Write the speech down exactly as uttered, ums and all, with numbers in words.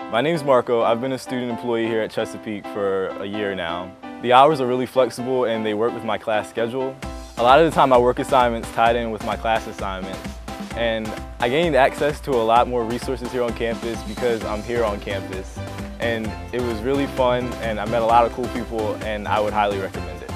My name's Marco. I've been a student employee here at Chesapeake for a year now. The hours are really flexible and they work with my class schedule. A lot of the time my work assignments tied in with my class assignments, and I gained access to a lot more resources here on campus because I'm here on campus. And it was really fun and I met a lot of cool people and I would highly recommend it.